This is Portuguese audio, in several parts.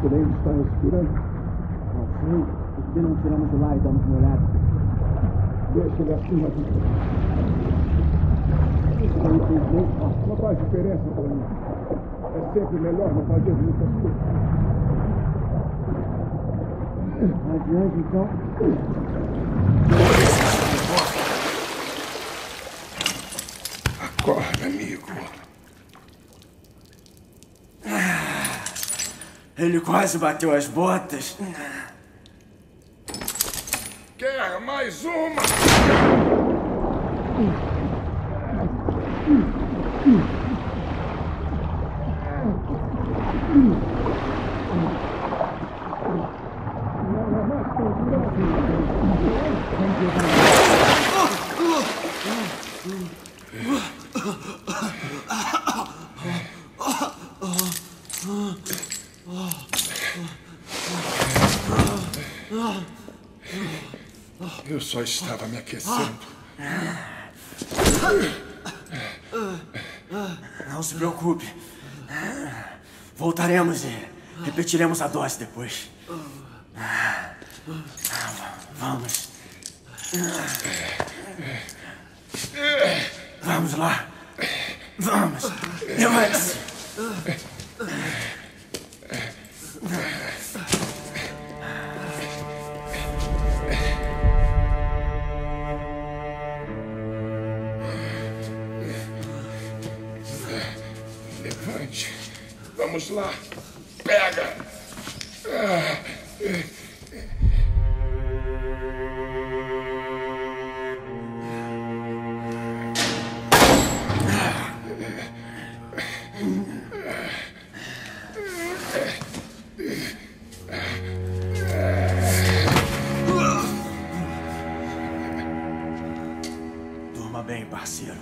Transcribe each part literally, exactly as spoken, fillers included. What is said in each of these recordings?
Ele ainda está respirando? Não sei. Por que não tiramos de lá e damos uma olhada? Deixa ele assim, mas... Infelizmente, não faz diferença para mim. É sempre melhor não fazer muitas coisas. Adiante, então. Acorda, amigo. Ele quase bateu as botas. Quer mais uma? Eu só estava me aquecendo. Não se preocupe. Voltaremos e repetiremos a dose depois. Vamos. Vamos lá. Vamos. Levante-se. Levante. Vamos lá. Pega. Durma bem, parceiro.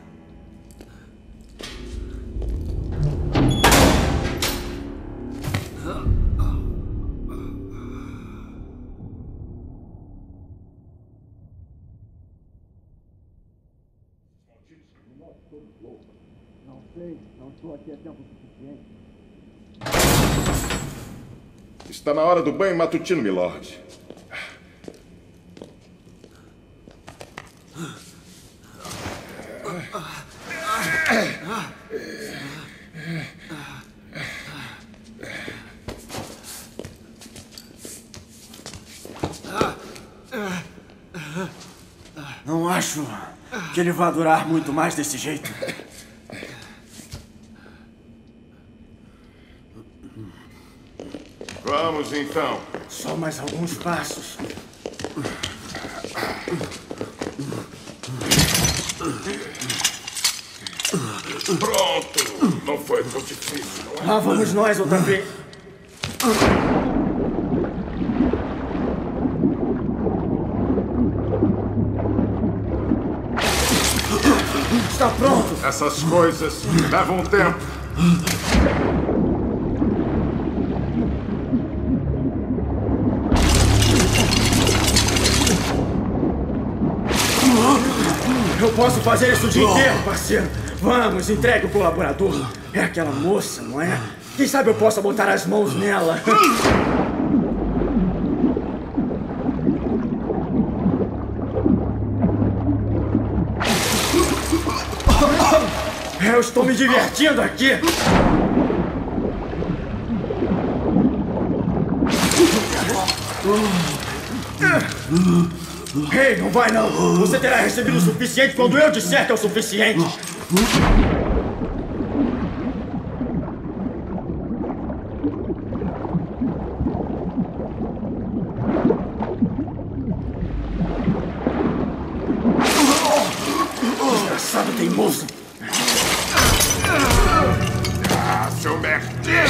Não sei, não estou aqui a tempo suficiente. Está na hora do banho matutino, milord. Não acho que ele vá durar muito mais desse jeito. Vamos, então. Só mais alguns passos. Pronto. Não foi muito difícil, não é? Lá vamos nós outra vez. Está pronto. Essas coisas levam tempo. Eu posso fazer isso o dia inteiro, parceiro. Vamos, entregue o colaborador. É aquela moça, não é? Quem sabe eu possa botar as mãos nela. Eu estou me divertindo aqui. Ei, não vai não! Você terá recebido o suficiente quando eu disser que é o suficiente! Desgraçado teimoso! Ah, seu merdinha!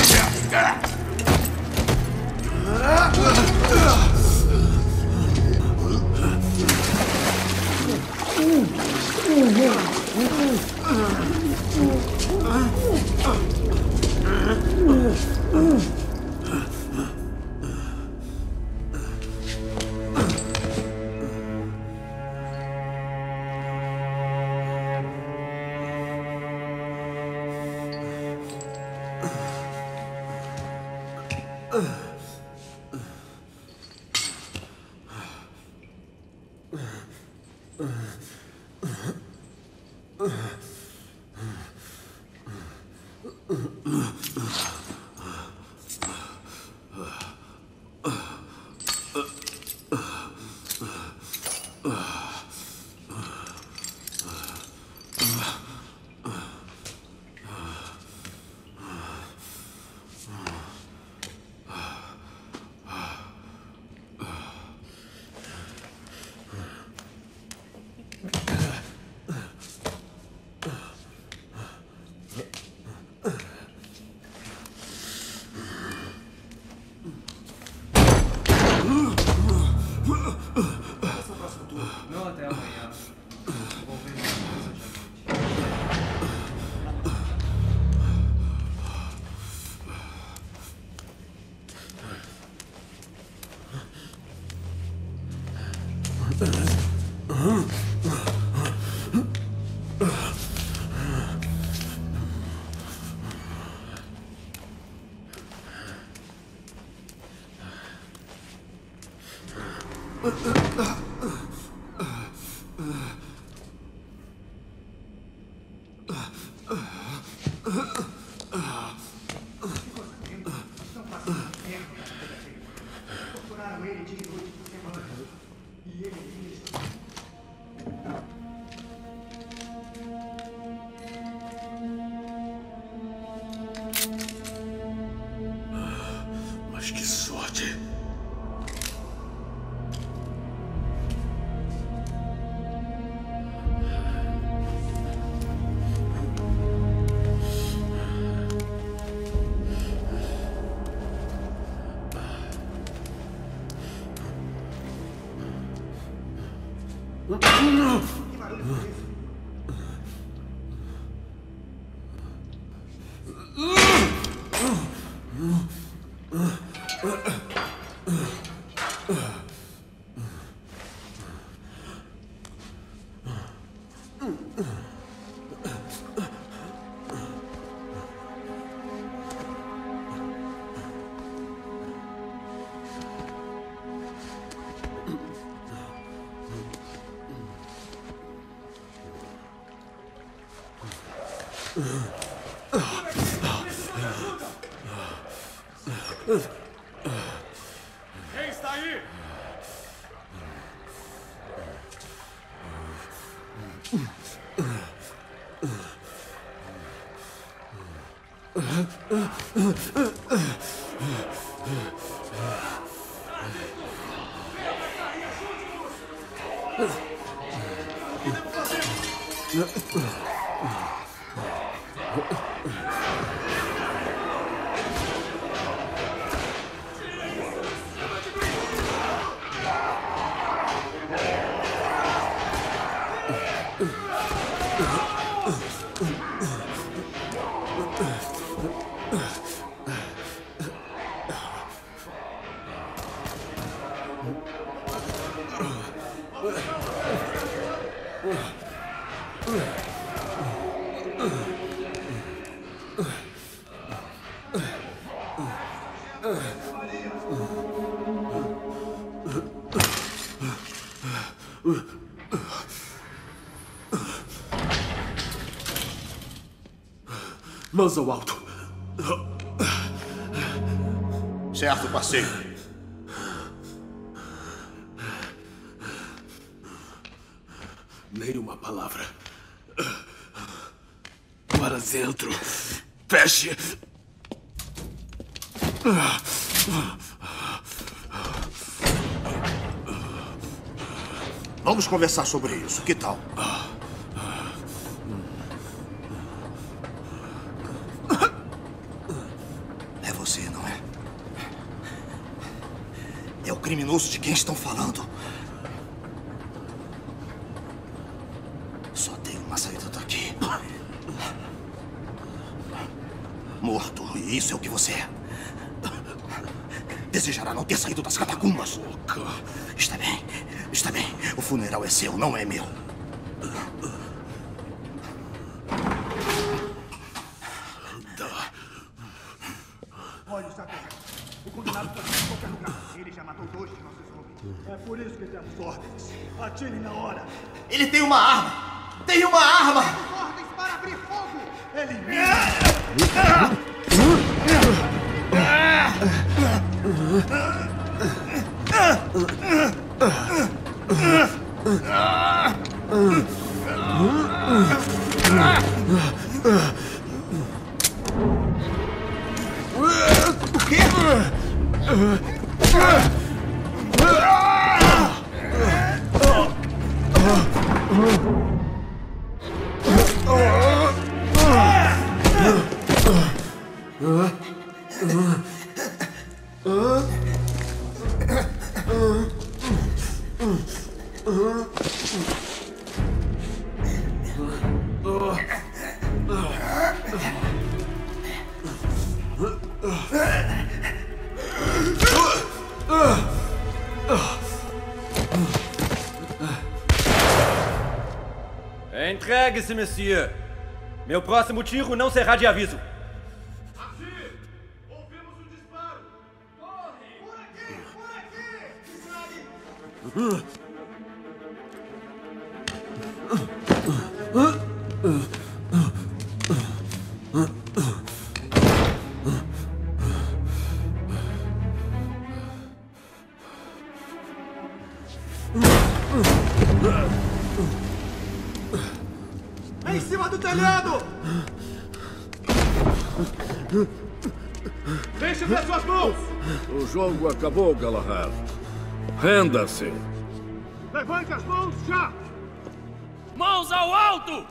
Não até amanhã. Vou ver Mas que sorte! Quem está aí? Mãos ao alto. Certo, parceiro. Nenhuma palavra. Para dentro. Feche. Vamos conversar sobre isso. Que tal? É você, não é? É o criminoso de quem estão falando. Só tem uma saída daqui. Morto, e isso é o que você é. Desejará não ter saído das catacumbas. Está bem, está bem. O funeral é seu, não é meu. Olha, está O condenado pode ir em qualquer lugar. Ele já matou dois de nossos homens. É por isso que temos ordens. Atire na hora. Ele tem uma arma! Tem uma arma! Temos ordens para abrir fogo. Elimine. O quê? Entregue-se, monsieur. Meu próximo tiro não será de aviso. Aqui! Ouvimos um disparo! Corre! Por aqui, por aqui. Em cima do telhado! Deixe ver suas mãos! O jogo acabou, Galahad. Renda-se. Levante as mãos já! Mãos ao alto!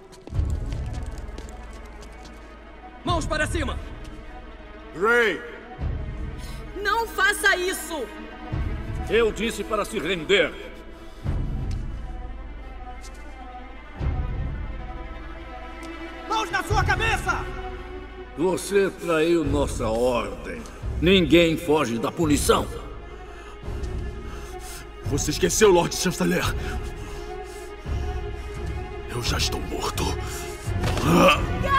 Mãos para cima! Rey, Não faça isso! eu disse para se render. Mãos na sua cabeça! Você traiu nossa ordem. Ninguém foge da punição. Você esqueceu, Lord Chanceler. Eu já estou morto. Gar!